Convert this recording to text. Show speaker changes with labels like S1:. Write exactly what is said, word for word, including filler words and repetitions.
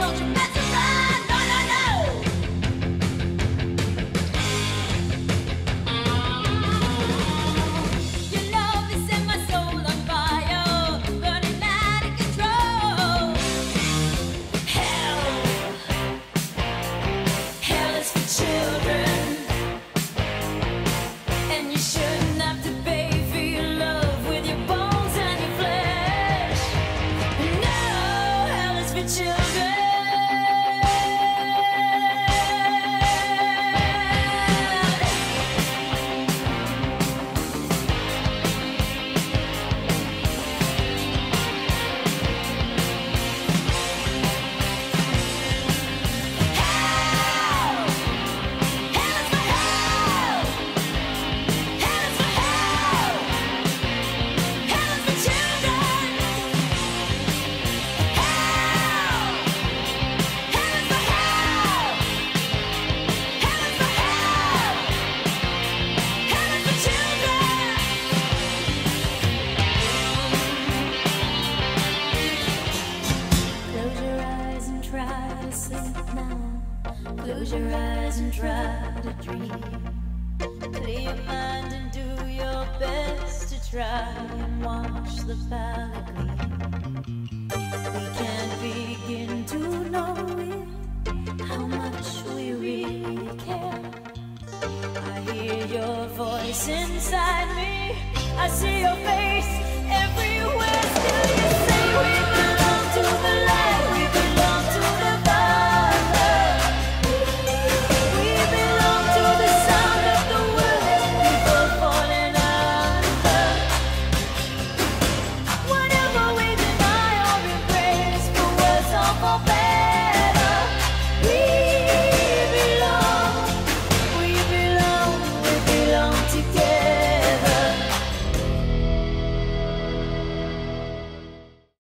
S1: Close your eyes and try to dream. Clear your mind and do your best to try and watch the palette gleam. We can't begin to know it, how much we really care. I hear your voice inside me, I see your